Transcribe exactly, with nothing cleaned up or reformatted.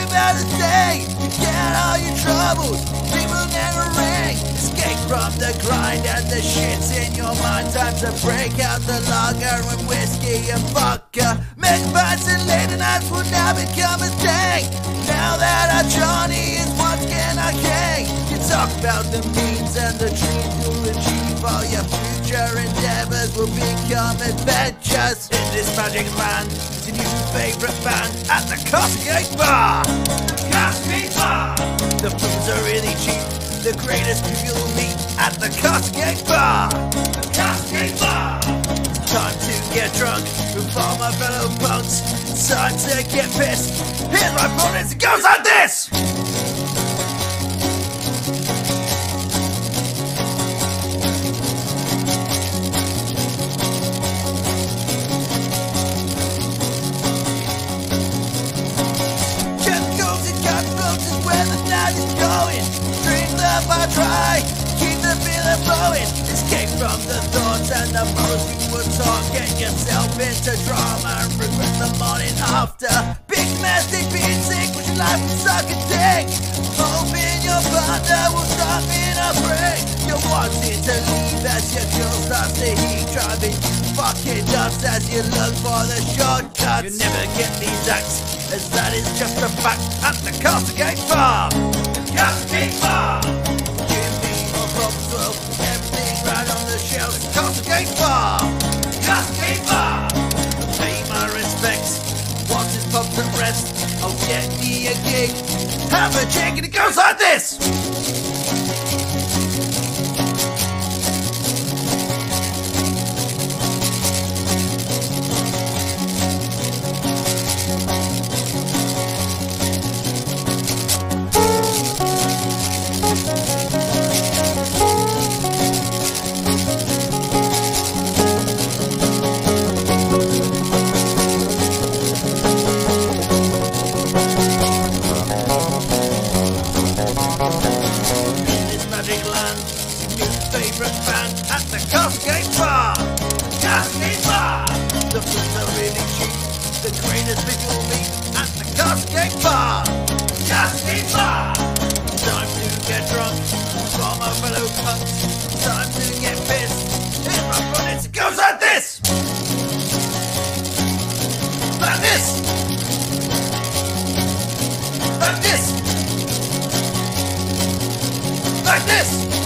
about to say, forget all your troubles, people never ring. Escape from the grind and the shits in your mind. Time to break out the lager and whiskey and vodka. Make fights and late nights will now become a thing. Now that our Johnny is once again our king. You talk about the means and the dreams you'll achieve. All your future endeavors will become adventures. In this magic land, it's a new favourite band at the Cascade Bar. Cascade Bar. The foods are really cheap. The greatest people you'll meet at the Cascade Bar. The Cascade Bar. Time to get drunk with all my fellow punks. Time to get pissed. Here's my bonus. It goes like this. Chemicals and cutthroats is where the night is going. Dreams up I try, keep the feeling flowing. Escape from the thoughts and the most you would talk. Get yourself into drama and regret the morning after. Big domestic being sick, but your life will suck a dick. Hoping your partner will stop in a break. You're wanting to leave as your girl starts to heat. Driving fucking nuts as you look for the shortcuts. You never get these acts, as that is just a fact. At the Cascade Bar. Cascade Bar. Give me a problem swirl, everything right on the shelf. Cascade Bar. Cascade Bar. Pay my respects. Once it's pumped and rest, I'll get me a gig. Have a check and it goes like this. Favorite band at the Cascade Bar. Cascade Bar. The foods are really cheap. The greatest visual meet at the Cascade Bar. Cascade Bar. Time to get drunk from my fellow punks. Time to get pissed. Here's my fun. It goes like this. Like this. Like this. Like this.